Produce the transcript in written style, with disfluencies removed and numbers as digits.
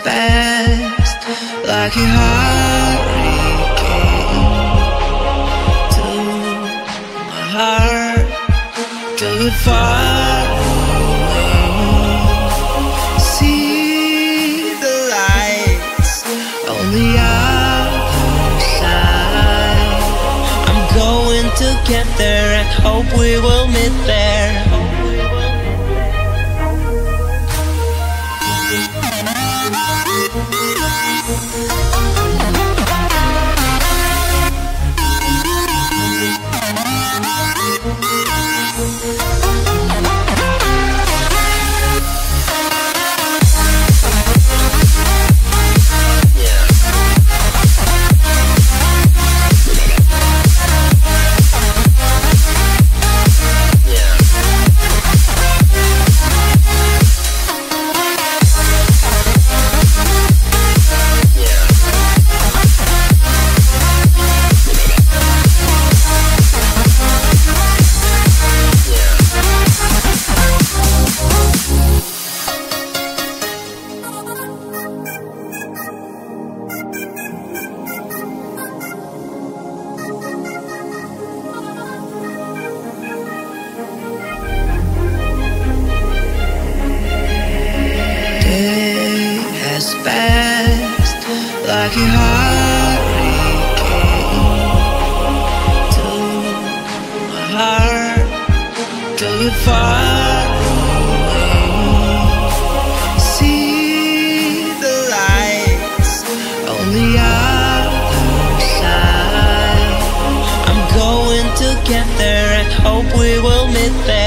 past like a hurricane to my heart, till it far away. See the lights on the other side. I'm going to get there and hope we will meet there. Past like a hurricane to my heart, till it far away. See the lights on the other side. I'm going to get there and hope we will meet there.